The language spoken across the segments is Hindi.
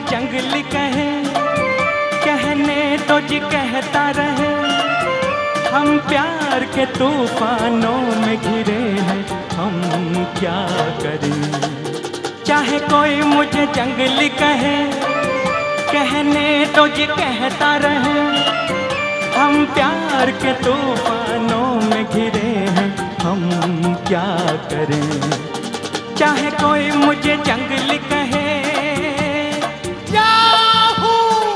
जंगली कहे, कहने तो जी कहता रहे, हम प्यार के तूफानों में घिरे हैं, हम क्या करें। चाहे कोई मुझे जंगली कहे, कहने तो जी कहता रहे, हम प्यार के तूफानों में घिरे हैं, हम क्या करें। चाहे कोई मुझे जंगली कहे, याहू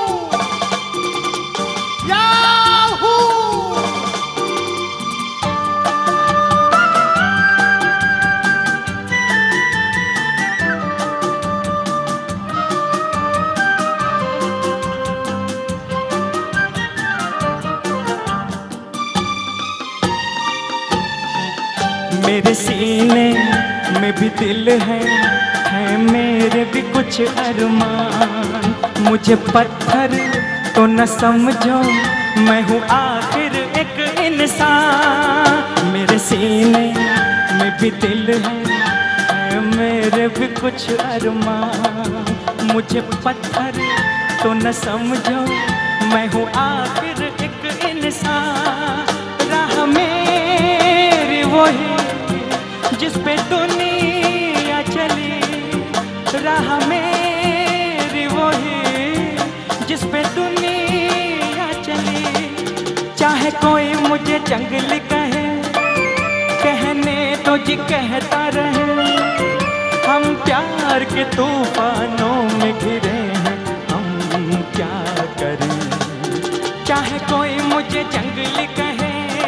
याहू। मेरे सीने में भी दिल है मेरे भी कुछ अरमान। मुझे पत्थर तो न समझो, मैं हूँ आखिर एक इंसान। मेरे सीने में भी दिल है मेरे भी कुछ अरमान। मुझे पत्थर तो न समझो, मैं हूँ आखिर एक इंसान। राह मेरी वही जिस पे दुनिया चली, राह मेरी वही जिस पे दुनिया चली। चाहे कोई मुझे जंगली कहे, कहने तो जी कहता रहे, हम प्यार के तूफानों में घिरे हैं, हम क्या करें। चाहे कोई मुझे जंगली कहे,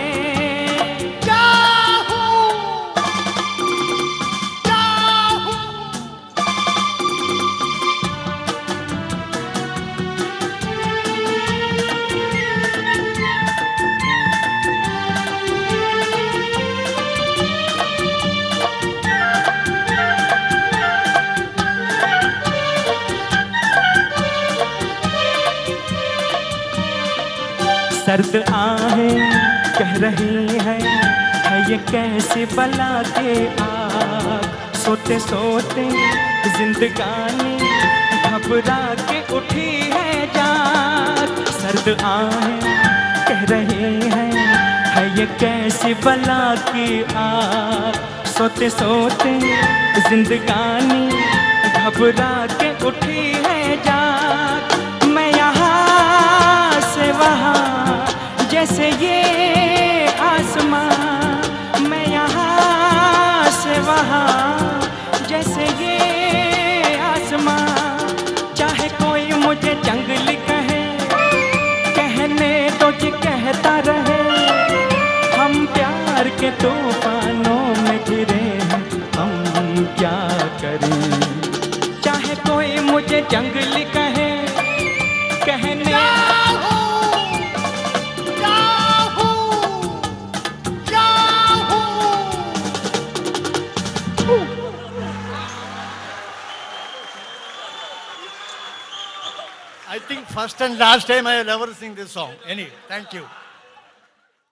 सर्द आहें कह रही है ये कैसी बला के आग। सोते सोते जिंदगानी घबरा के उठी है जाग। सर्द आहें कह रही है ये कैसी बला की आग। सोते सोते जिंदगानी घबरा के उठी है जाग। मैं यहाँ से वहाँ जैसे ये आसमां, मैं यहाँ से वहाँ जैसे ये आसमां। चाहे कोई मुझे जंगली कहे, कहने तो जी कहता रहे, हम प्यार के तूफानों में घिरे हैं, हम क्या करें। चाहे कोई मुझे जंगली कहे, कहने I think first and last time I will ever sing this song. Anyway, thank you.